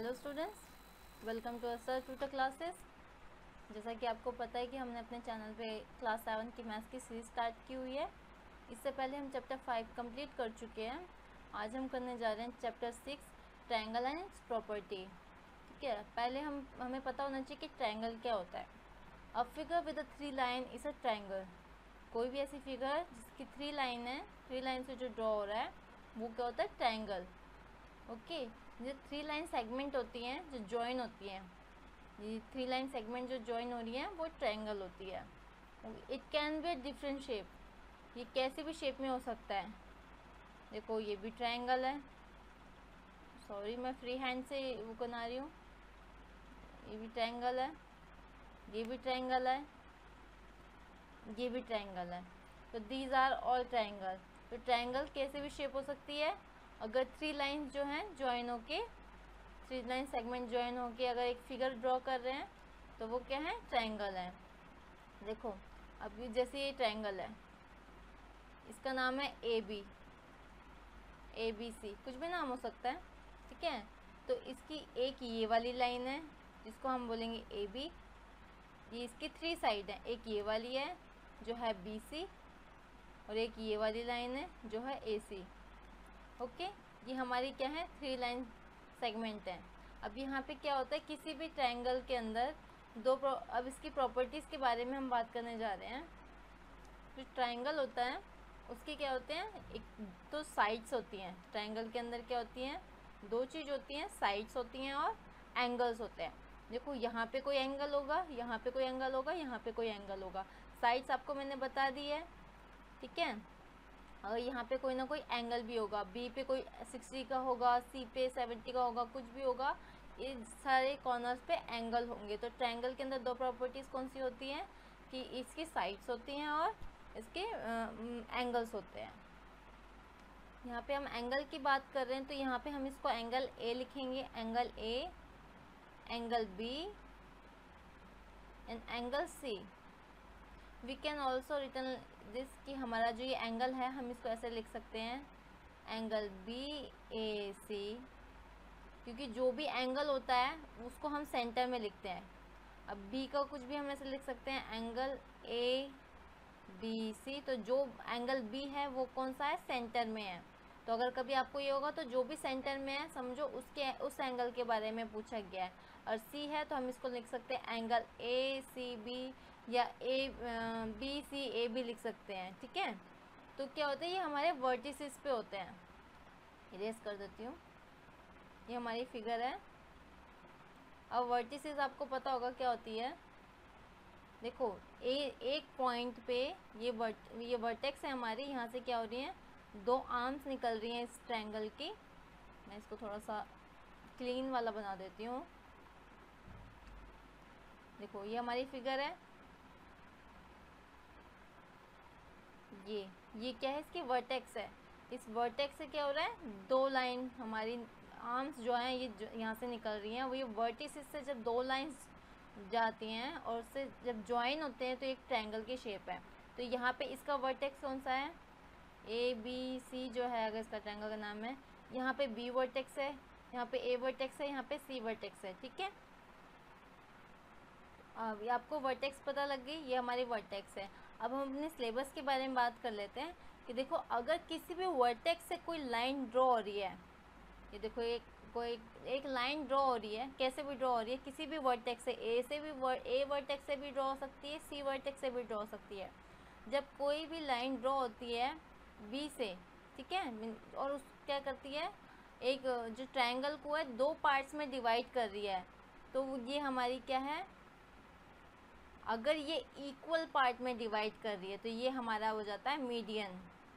Hello students, welcome to sir tutor classes. जैसा कि आपको पता है कि हमने अपने चैनल पे क्लास 7 की मैथ्स की सीरीज स्टार्ट की हुई है। इससे पहले हम चैप्टर 5 कंप्लीट कर चुके हैं। आज हम करने जा रहे हैं chapter 6 triangle and its property. ठीक है, पहले हमें पता होना चाहिए कि ट्रायंगल क्या होता है। A figure with a 3 line is a triangle. कोई भी ऐसी फिगर जिसकी 3 लाइन है, 3 लाइन से जो ड्रॉ हो रहा है वो क्या होता है, ट्रायंगल। ओके, जो 3 लाइन सेगमेंट होती हैं जो जॉइन होती हैं, ये 3 लाइन सेगमेंट जो जॉइन हो रही हैं वो ट्रायंगल होती है। It can be different shape, ये कैसे भी शेप में हो सकता है। देखो ये भी ट्रायंगल है, सॉरी मैं फ्री हैंड से वो बना रही हूँ। ये भी ट्रायंगल है, ये भी ट्रायंगल है, ये भी ट्रायंगल है। तो दीज आर ऑल ट्रायंगल। तो ट्रायंगल कैसे भी शेप हो सकती है अगर 3 लाइन जो हैं ज्वाइन होके, 3 लाइन सेगमेंट ज्वाइन होके अगर एक फिगर ड्रॉ कर रहे हैं तो वो क्या है, ट्रायंगल है। देखो अब जैसे ये ट्रायंगल है, इसका नाम है ए बी सी, कुछ भी नाम हो सकता है। ठीक है, तो इसकी एक ये वाली लाइन है जिसको हम बोलेंगे ए बी। ये इसकी 3 साइड है, एक ये वाली है जो है बी सी और एक ये वाली लाइन है जो है ए सी। ओके, ये हमारी क्या है, 3 लाइन सेगमेंट है। अब यहाँ पे क्या होता है, किसी भी ट्रायंगल के अंदर अब इसकी प्रॉपर्टीज़ के बारे में हम बात करने जा रहे हैं। जो ट्रायंगल होता है उसके क्या होते हैं, एक तो साइड्स होती हैं। ट्रायंगल के अंदर क्या होती हैं, 2 चीज़ होती हैं, साइड्स होती हैं और एंगल्स होते हैं। देखो यहाँ पे कोई एंगल होगा, यहाँ पे कोई एंगल होगा, यहाँ पे कोई एंगल होगा। साइड्स आपको मैंने बता दी है। ठीक है, अगर यहाँ पे कोई ना कोई एंगल भी होगा, बी पे कोई 60 का होगा, सी पे 70 का होगा, कुछ भी होगा, ये सारे कॉर्नर्स पे एंगल होंगे। तो ट्रायंगल के अंदर 2 प्रॉपर्टीज़ कौन सी होती हैं कि इसकी साइड्स होती हैं और इसके एंगल्स होते हैं। यहाँ पे हम एंगल की बात कर रहे हैं तो यहाँ पे हम इसको एंगल ए लिखेंगे, angle A, angle B and angle C. We can also return this कि हमारा जो ये एंगल है हम इसको ऐसे लिख सकते हैं, एंगल बी ए सी, क्योंकि जो भी एंगल होता है उसको हम सेंटर में लिखते हैं। अब बी का कुछ भी हम ऐसे लिख सकते हैं, एंगल ए बी सी। तो जो एंगल बी है वो कौन सा है, सेंटर में है। तो अगर कभी आपको ये होगा तो जो भी सेंटर में है समझो उस एंगल के बारे में पूछा गया है। और सी है तो हम इसको लिख सकते हैं एंगल ए सी बी, या ए बी सी ए भी लिख सकते हैं। ठीक है, तो क्या होता है, ये हमारे वर्टिसेस पे होते हैं। इरेज कर देती हूँ, ये हमारी फिगर है। अब वर्टिसेस आपको पता होगा क्या होती है। देखो एक पॉइंट पे ये वर्टेक्स है हमारी, यहाँ से क्या हो रही है, 2 आर्म्स निकल रही हैं इस ट्रायंगल की। मैं इसको थोड़ा सा क्लीन वाला बना देती हूँ। देखो ये हमारी फिगर है, ये क्या है, इसकी वर्टेक्स है। इस वर्टेक्स से क्या हो रहा है, 2 लाइन हमारी आर्म्स जो हैं ये यहाँ से निकल रही हैं। वो ये वर्टिसेस से जब 2 लाइंस जाती हैं और उससे जब ज्वाइन होते हैं तो एक ट्रायंगल की शेप है। तो यहाँ पे इसका वर्टेक्स कौन सा है, ए बी सी जो है, अगर इसका ट्रायंगल का नाम है। यहाँ पे बी वर्टेक्स है, यहाँ पे ए वर्टेक्स है, यहाँ पे सी वर्टेक्स है। ठीक है, अब आपको वर्टेक्स पता लग गई, ये हमारी वर्टेक्स है। अब हम अपने सिलेबस के बारे में बात कर लेते हैं कि देखो अगर किसी भी वर्टेक्स से कोई लाइन ड्रॉ हो रही है, ये देखो एक लाइन ड्रॉ हो रही है, कैसे भी ड्रॉ हो रही है, किसी भी वर्टेक्स से, ए वर्टेक्स से भी ड्रॉ हो सकती है, सी वर्टेक्स से भी ड्रॉ हो सकती है। जब कोई भी लाइन ड्रॉ होती है बी से, ठीक है, और उस क्या करती है, एक जो ट्रायंगल को है 2 पार्ट्स में डिवाइड कर रही है, तो ये हमारी क्या है, अगर ये इक्वल पार्ट में डिवाइड कर रही है तो ये हमारा हो जाता है मीडियन,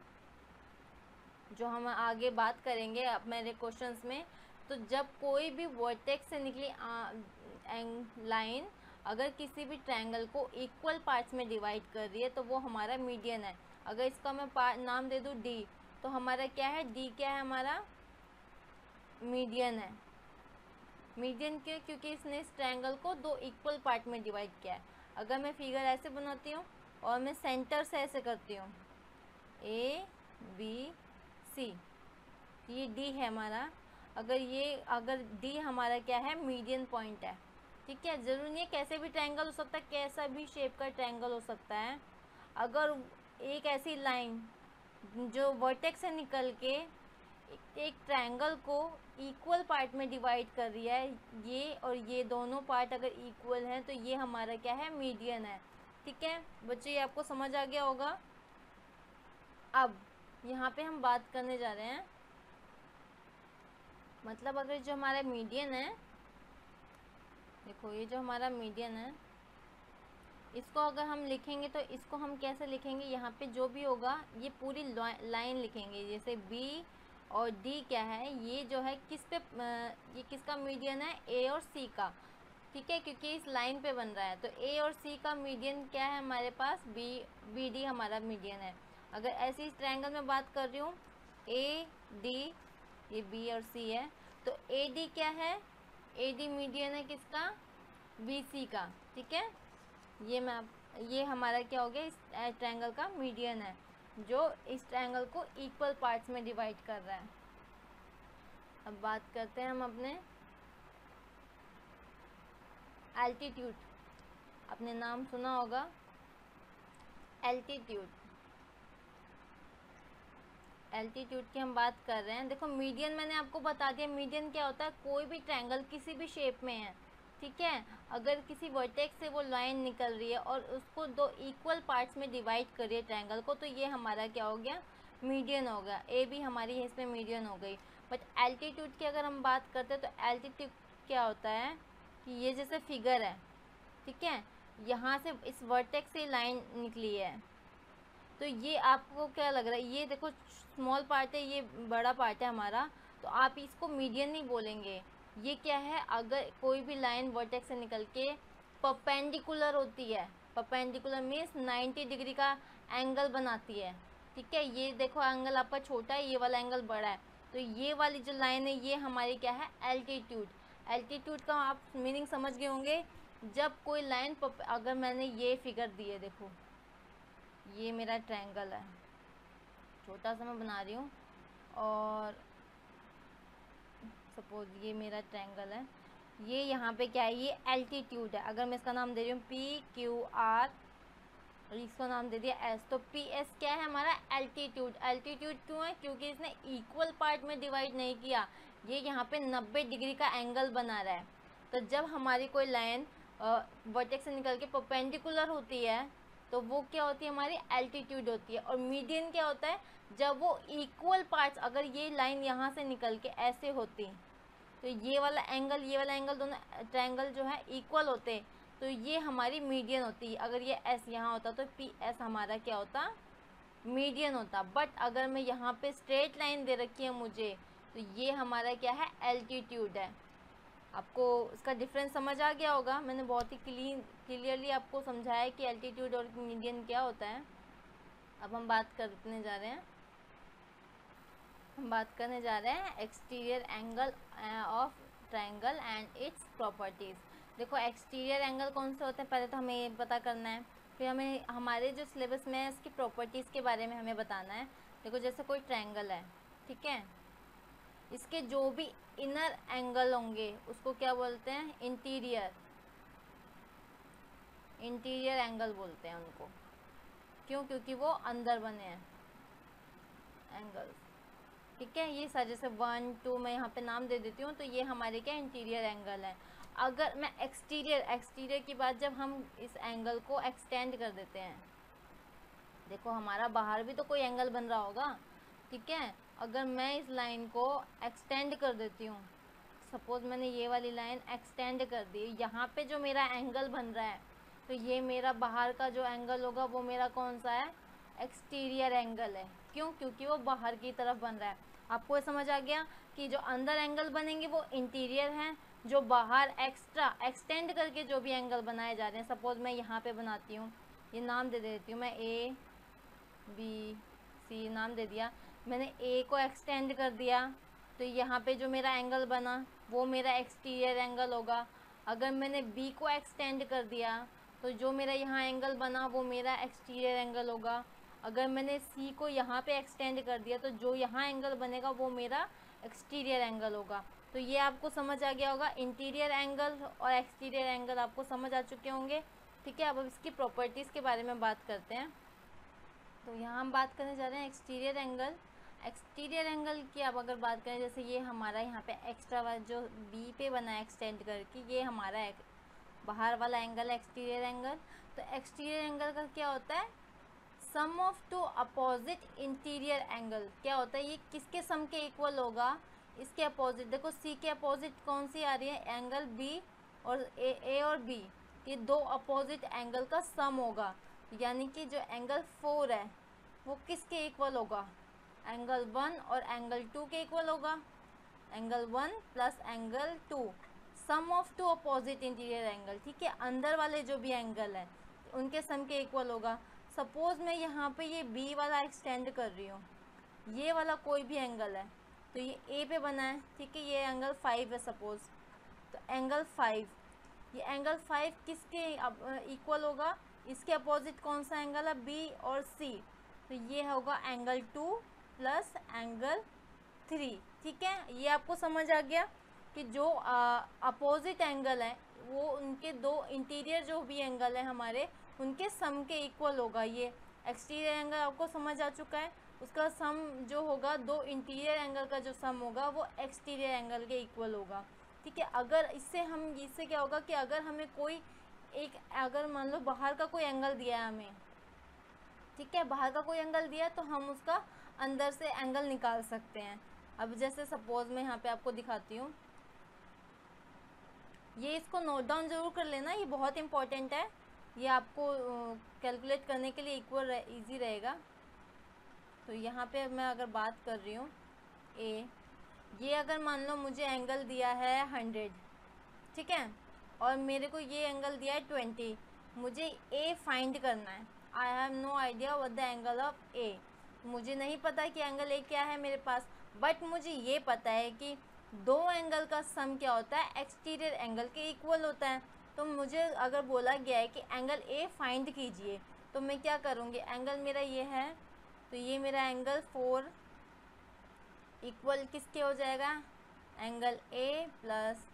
जो हम आगे बात करेंगे अब मेरे क्वेश्चंस में। तो जब कोई भी वर्टेक्स से निकली लाइन अगर किसी भी ट्रायंगल को इक्वल पार्ट्स में डिवाइड कर रही है तो वो हमारा मीडियन है। अगर इसका मैं नाम दे दूँ डी, तो हमारा क्या है, डी क्या है, हमारा मीडियन है। मीडियन क्यों, क्योंकि इसने इस ट्रायंगल को 2 इक्वल पार्ट में डिवाइड किया है। अगर मैं फिगर ऐसे बनाती हूँ और मैं सेंटर से ऐसे करती हूँ, ए बी सी, ये डी है हमारा। अगर डी हमारा क्या है, मीडियन पॉइंट है। ठीक है, ज़रूरी नहीं है कैसे भी ट्रायंगल हो सकता है, कैसा भी शेप का ट्रायंगल हो सकता है। अगर एक ऐसी लाइन जो वर्टेक्स से निकल के एक ट्रायंगल को इक्वल पार्ट में डिवाइड कर रही है, ये और ये दोनों पार्ट अगर इक्वल हैं तो ये हमारा क्या है, मीडियन है। ठीक है बच्चों, ये आपको समझ आ गया होगा। अब यहाँ पे हम बात करने जा रहे हैं, मतलब अगर जो हमारा मीडियन है, देखो ये जो हमारा मीडियन है, इसको अगर हम लिखेंगे तो इसको हम कैसे लिखेंगे, यहाँ पे जो भी होगा ये पूरी लाइन लिखेंगे। जैसे बी और डी क्या है, ये जो है ये किसका मीडियन है, ए और सी का। ठीक है, क्योंकि इस लाइन पे बन रहा है तो ए और सी का मीडियन क्या है हमारे पास, बी डी हमारा मीडियन है। अगर ऐसी इस ट्रायंगल में बात कर रही हूँ, ए डी, ये बी और सी है, तो ए डी क्या है, ए डी मीडियन है किसका, बी सी का। ठीक है, ये हमारा क्या हो गया, इस ट्रायंगल का मीडियन है जो इस ट्रायंगल को इक्वल पार्ट्स में डिवाइड कर रहा है। अब बात करते हैं हम अपने एल्टीट्यूड। आपने नाम सुना होगा एल्टीट्यूड, एल्टीट्यूड की हम बात कर रहे हैं। देखो मीडियन मैंने आपको बता दिया, मीडियन क्या होता है, कोई भी ट्रायंगल किसी भी शेप में है। ठीक है, अगर किसी वर्टेक्स से वो लाइन निकल रही है और उसको दो इक्वल पार्ट्स में डिवाइड करिए ट्रायंगल को, तो ये हमारा क्या हो गया, मीडियन हो गया। ए भी हमारी इसमें मीडियन हो गई। बट एल्टीट्यूड की अगर हम बात करते हैं तो एल्टीट्यूड क्या होता है कि ये जैसे फिगर है, ठीक है, यहाँ से इस वर्टेक्स से लाइन निकली है, तो ये आपको क्या लग रहा है, ये देखो स्मॉल पार्ट है, ये बड़ा पार्ट है हमारा, तो आप इसको मीडियन नहीं बोलेंगे। ये क्या है, अगर कोई भी लाइन वर्टेक्स से निकल के परपेंडिकुलर होती है, परपेंडिकुलर मीन्स 90 डिग्री का एंगल बनाती है। ठीक है, ये देखो एंगल आपका छोटा है, ये वाला एंगल बड़ा है, तो ये वाली जो लाइन है ये हमारी क्या है, एल्टीट्यूड। एल्टीट्यूड का आप मीनिंग समझ गए होंगे, जब कोई लाइन, अगर मैंने ये फिगर दी है, देखो ये मेरा ट्रायंगल है, छोटा सा मैं बना रही हूँ, और सपोज ये मेरा ट्रायंगल है, ये यहाँ पे क्या है, ये एल्टीट्यूड है। अगर मैं इसका नाम दे रही हूँ पी क्यू आर और इसको नाम दे दिया एस, तो पी एस क्या है हमारा, एल्टीट्यूड। एल्टीट्यूड क्यों है, क्योंकि इसने इक्वल पार्ट में डिवाइड नहीं किया, ये यहाँ पे 90 डिग्री का एंगल बना रहा है। तो जब हमारी कोई लाइन वर्टेक्स से निकल के परपेंडिकुलर होती है तो वो क्या होती है, हमारी एल्टीट्यूड होती है। और मीडियन क्या होता है, जब वो इक्वल पार्ट्स, अगर ये लाइन यहाँ से निकल के ऐसे होती तो ये वाला एंगल दोनों ट्रायंगल जो है इक्वल होते, तो ये हमारी मीडियन होती है। अगर ये एस यहाँ होता तो पी एस हमारा क्या होता, मीडियन होता। बट अगर मैं यहाँ पे स्ट्रेट लाइन दे रखी है मुझे, तो ये हमारा क्या है, एल्टीट्यूड है। आपको इसका डिफरेंस समझ आ गया होगा, मैंने बहुत ही क्लियरली आपको समझाया कि एल्टीट्यूड और मीडियन क्या होता है। अब हम बात करने जा रहे हैं, exterior angle of triangle and its properties. देखो एक्सटीरियर एंगल कौन से होते हैं, पहले तो हमें ये पता करना है, फिर हमें हमारे जो सिलेबस में है इसकी प्रॉपर्टीज़ के बारे में हमें बताना है। देखो जैसे कोई ट्रायंगल है, ठीक है, इसके जो भी इनर एंगल होंगे उसको क्या बोलते हैं, इंटीरियर एंगल बोलते हैं उनको। क्यों, क्योंकि वो अंदर बने हैं एंगल्स। ठीक है, ये सारे जैसे 1 2 मैं यहाँ पे नाम दे देती हूँ, तो ये हमारे क्या इंटीरियर एंगल है। अगर मैं एक्सटीरियर की बात, जब हम इस एंगल को एक्सटेंड कर देते हैं, देखो हमारा बाहर भी तो कोई एंगल बन रहा होगा, ठीक है, अगर मैं इस लाइन को एक्सटेंड कर देती हूँ, सपोज मैंने ये वाली लाइन एक्सटेंड कर दी, यहाँ पे जो मेरा एंगल बन रहा है, तो ये मेरा बाहर का जो एंगल होगा वो मेरा कौन सा है, एक्सटीरियर एंगल है। क्यों, क्योंकि वो बाहर की तरफ बन रहा है। आपको ये समझ आ गया कि जो अंदर एंगल बनेंगे वो इंटीरियर हैं, जो बाहर एक्स्ट्रा एक्सटेंड करके जो भी एंगल बनाए जा रहे हैं, सपोज मैं यहाँ पे बनाती हूँ, ये नाम दे देती हूँ मैं ए बी सी, नाम दे दिया मैंने, ए को एक्सटेंड कर दिया, तो यहाँ पे जो मेरा एंगल बना वो मेरा एक्सटीरियर एंगल होगा। अगर मैंने बी को एक्सटेंड कर दिया तो जो मेरा यहाँ एंगल बना वो मेरा एक्सटीरियर एंगल होगा। अगर मैंने सी को यहाँ पे एक्सटेंड कर दिया तो जो यहाँ एंगल बनेगा वो मेरा एक्सटीरियर एंगल होगा। तो ये आपको समझ आ गया होगा, इंटीरियर एंगल और एक्सटीरियर एंगल आपको समझ आ चुके होंगे। ठीक है, अब इसकी प्रॉपर्टीज़ के बारे में बात करते हैं। तो यहाँ हम बात करने जा रहे हैं एक्सटीरियर एंगल। एक्सटीरियर एंगल की अब अगर बात करें, जैसे ये हमारा यहाँ पे एक्स्ट्रा जो बी पे बना है एक्सटेंड करके, ये हमारा बाहर वाला एंगल है एक्सटीरियर एंगल। तो एक्सटीरियर एंगल का क्या होता है, sum of two opposite interior angle. क्या होता है, ये किसके सम के इक्वल होगा, इसके अपोजिट। देखो सी के अपोजिट कौन सी आ रही है, एंगल बी, और ए और बी, ये दो अपोजिट एंगल का सम होगा। यानी कि जो एंगल 4 है वो किसके इक्वल होगा, एंगल 1 और एंगल 2 के इक्वल होगा। Angle 1 plus angle 2, sum of two opposite interior angle. ठीक है, अंदर वाले जो भी एंगल है उनके सम के इक्वल होगा। सपोज मैं यहाँ पे ये बी वाला एक्सटेंड कर रही हूँ, ये वाला कोई भी एंगल है, तो ये ए पे बना है। ठीक है, ये एंगल 5 है सपोज, तो एंगल 5, ये एंगल 5 किसके इक्वल होगा, इसके अपोजिट कौन सा एंगल है, बी और सी, तो ये होगा एंगल 2 प्लस एंगल 3। ठीक है, ये आपको समझ आ गया कि जो अपोजिट एंगल है वो उनके दो इंटीरियर जो भी एंगल है हमारे, उनके सम के इक्वल होगा। ये एक्सटीरियर एंगल आपको समझ आ चुका है, उसका सम जो होगा, दो इंटीरियर एंगल का जो सम होगा वो एक्सटीरियर एंगल के इक्वल होगा। ठीक है, अगर इससे क्या होगा कि अगर हमें कोई अगर मान लो बाहर का कोई एंगल दिया है हमें, ठीक है, बाहर का कोई एंगल दिया तो हम उसका अंदर से एंगल निकाल सकते हैं। अब जैसे सपोज मैं यहाँ पे आपको दिखाती हूँ, ये इसको नोट डाउन जरूर कर लेना, ये बहुत इंपॉर्टेंट है, ये आपको कैलकुलेट करने के लिए इजी रहेगा। तो यहाँ पे मैं अगर बात कर रही हूँ ए, ये अगर मान लो मुझे एंगल दिया है 100, ठीक है, और मेरे को ये एंगल दिया है 20, मुझे ए फाइंड करना है। I have no idea what the angle of A, मुझे नहीं पता कि एंगल ए क्या है मेरे पास, बट मुझे ये पता है कि दो एंगल का सम क्या होता है, एक्सटीरियर एंगल के इक्वल होता है। तो मुझे अगर बोला गया है कि एंगल ए फाइंड कीजिए, तो मैं क्या करूँगी, एंगल मेरा ये है, तो ये मेरा एंगल 4 इक्वल किसके हो जाएगा, एंगल ए प्लस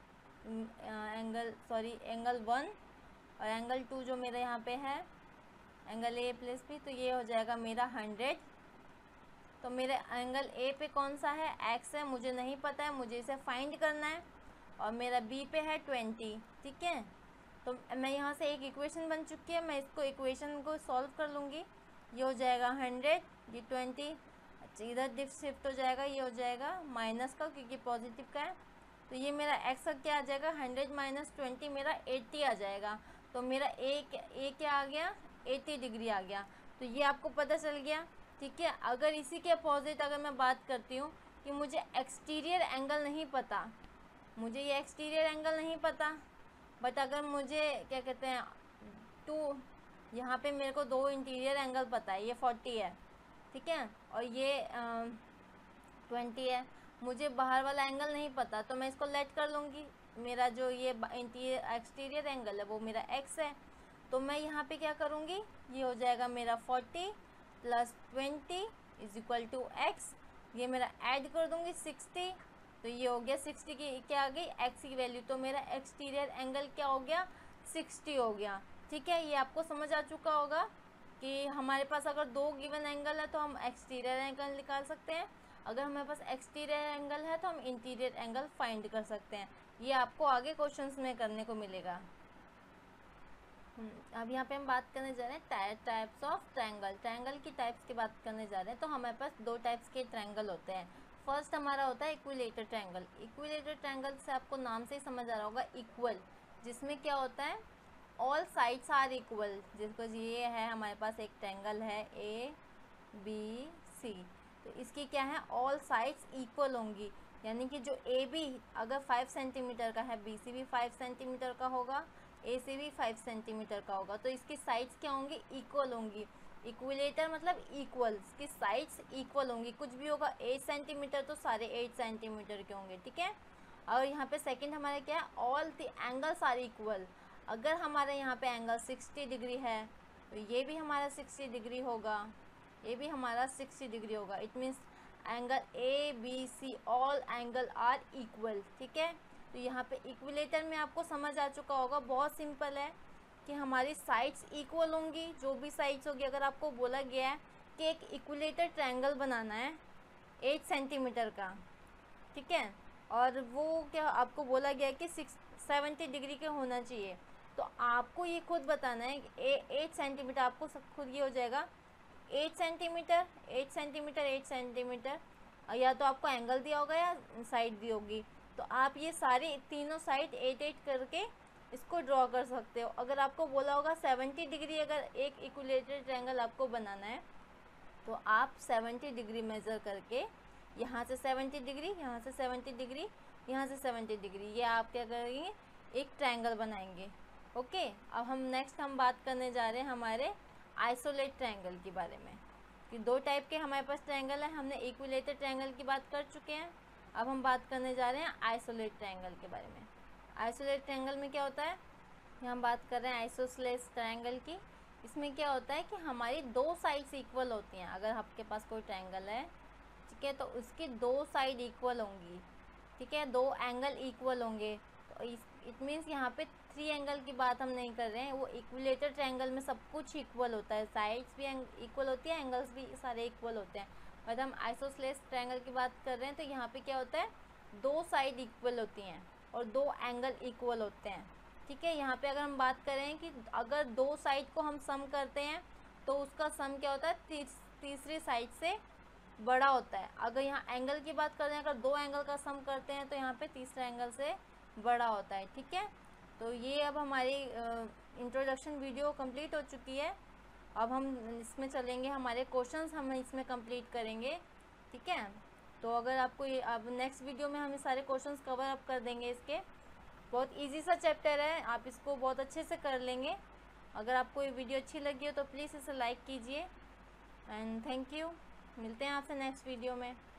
एंगल 1 और एंगल 2 जो मेरा यहाँ पे है एंगल ए प्लस बी, तो ये हो जाएगा मेरा 100। तो मेरे एंगल ए पे कौन सा है, एक्स है, मुझे नहीं पता है, मुझे इसे फाइंड करना है, और मेरा बी पे है 20। ठीक है, तो मैं यहाँ से एक इक्वेशन बन चुकी है, मैं इसको इक्वेशन को सॉल्व कर लूँगी। ये हो जाएगा 100, ये 20, इधर शिफ्ट हो जाएगा, ये हो जाएगा माइनस का क्योंकि पॉजिटिव का है, तो ये मेरा एक्स का क्या आ जाएगा, 100 माइनस 20 मेरा 80 आ जाएगा। तो मेरा ए क्या आ गया, 80 डिग्री आ गया। तो ये आपको पता चल गया। ठीक है, अगर इसी के अपोजिट अगर मैं बात करती हूँ कि मुझे एक्सटीरियर एंगल नहीं पता, मुझे ये एक्सटीरियर एंगल नहीं पता, बट अगर मुझे क्या कहते हैं यहाँ पे मेरे को दो इंटीरियर एंगल पता है, ये 40 है, ठीक है, और ये 20 है, मुझे बाहर वाला एंगल नहीं पता, तो मैं इसको लेट कर लूँगी। मेरा जो ये एक्सटीरियर एंगल है वो मेरा एक्स है, तो मैं यहाँ पे क्या करूँगी, ये हो जाएगा मेरा 40 plus 20 is equal to x, ये मेरा ऐड कर दूँगी 60, तो ये हो गया 60 की क्या आ गई, एक्स की वैल्यू, तो मेरा एक्सटीरियर एंगल क्या हो गया, 60 हो गया। ठीक है, ये आपको समझ आ चुका होगा कि हमारे पास अगर दो गिवन एंगल है तो हम एक्सटीरियर एंगल निकाल सकते हैं, अगर हमारे पास एक्सटीरियर एंगल है तो हम इंटीरियर एंगल फाइंड कर सकते हैं। ये आपको आगे क्वेश्चंस में करने को मिलेगा। अब यहाँ पे हम बात करने जा रहे हैं टाइप्स ऑफ ट्रायंगल। ट्रायंगल की टाइप्स की बात करने जा रहे हैं, तो हमारे पास दो टाइप्स के ट्रायंगल होते हैं। फर्स्ट हमारा होता है इक्विलेटर ट्रायंगल। इक्विलेटर ट्रायंगल से आपको नाम से ही समझ आ रहा होगा, इक्वल, जिसमें क्या होता है, ऑल साइड्स आर इक्वल। जिसको ये है हमारे पास एक ट्रायंगल है ए बी सी, तो इसकी क्या है, ऑल साइड्स इक्वल होंगी, यानी कि जो ए बी अगर 5 सेंटीमीटर का है, बी सी भी 5 सेंटीमीटर का होगा, ए सी भी 5 सेंटीमीटर का होगा, तो इसकी साइड्स क्या होंगी, इक्वल होंगी। इक्विलेटर मतलब इक्वल, इसकी साइड्स इक्वल होंगी, कुछ भी होगा 8 सेंटीमीटर तो सारे 8 सेंटीमीटर के होंगे। ठीक है, और यहाँ पे सेकंड हमारे क्या है, all the angles are equal. अगर हमारे यहाँ पे एंगल 60 डिग्री है तो ये भी हमारा 60 डिग्री होगा, ये भी हमारा 60 डिग्री होगा। It means angle A B C all angle are equal, ठीक है। तो यहाँ पे इक्विलेटर में आपको समझ आ चुका होगा, बहुत सिंपल है कि हमारी साइड्स इक्वल होंगी, जो भी साइड्स होगी। अगर आपको बोला गया है कि एक इक्विलेटर ट्रायंगल बनाना है 8 सेंटीमीटर का, ठीक है, और वो क्या आपको बोला गया है कि 70 डिग्री के होना चाहिए, तो आपको ये खुद बताना है कि 8 सेंटीमीटर, आपको सब खुद ये हो जाएगा 8 सेंटीमीटर 8 सेंटीमीटर 8 सेंटीमीटर, या तो आपको एंगल दिया होगा या साइड दी होगी, तो आप ये सारे तीनों साइड 8 करके इसको ड्रॉ कर सकते हो। अगर आपको बोला होगा 70 डिग्री, अगर एक इक्विलेटरल ट्रायंगल आपको बनाना है तो आप 70 डिग्री मेज़र करके यहाँ से 70 डिग्री, यहाँ से 70 डिग्री, यहाँ से 70 डिग्री, ये आप क्या करेंगे, एक ट्रायंगल बनाएंगे। ओके, अब हम नेक्स्ट बात करने जा रहे हैं हमारे आइसोलेट ट्रायंगल के बारे में, कि दो टाइप के हमारे पास ट्रायंगल है। हमने इक्विलेटर ट्रायंगल की बात कर चुके हैं, अब हम बात करने जा रहे हैं आइसोलेट ट्रायंगल के बारे में। आइसोलेट ट्रायंगल में क्या होता है, हम बात कर रहे हैं आइसोसेलेस ट्रायंगल की। इसमें क्या होता है कि हमारी दो साइड्स इक्वल होती हैं। अगर आपके पास कोई ट्रायंगल है, ठीक है, तो उसकी दो साइड इक्वल होंगी, ठीक है, दो एंगल इक्वल होंगे। तो इट मीन्स यहाँ पे 3 एंगल की बात हम नहीं कर रहे हैं, वो इक्विलेटर ट्रायंगल में सब कुछ इक्वल होता है, साइड्स भी इक्वल होती है, एंगल्स भी सारे इक्वल होते हैं। मतलब हम आइसोसेलेस ट्रायंगल की बात कर रहे हैं, तो यहाँ पे क्या होता है, दो साइड इक्वल होती हैं और दो एंगल इक्वल होते हैं, ठीक है। यहाँ पे अगर हम बात करें कि अगर दो साइड को हम सम करते हैं तो उसका सम क्या होता है, तीसरी साइड से बड़ा होता है। अगर यहाँ एंगल की बात करें, अगर दो एंगल का सम करते हैं तो यहाँ पे तीसरा एंगल से बड़ा होता है, ठीक है। तो ये अब हमारी इंट्रोडक्शन वीडियो कंप्लीट हो चुकी है। अब हम इसमें चलेंगे, हमारे क्वेश्चंस हम इसमें कंप्लीट करेंगे, ठीक है। तो अगर आपको ये, अब नेक्स्ट वीडियो में हम सारे क्वेश्चंस कवर अप कर देंगे। इसके बहुत इजी सा चैप्टर है, आप इसको बहुत अच्छे से कर लेंगे। अगर आपको ये वीडियो अच्छी लगी हो तो प्लीज़ इसे लाइक कीजिए, एंड थैंक यू। मिलते हैं आपसे नेक्स्ट वीडियो में।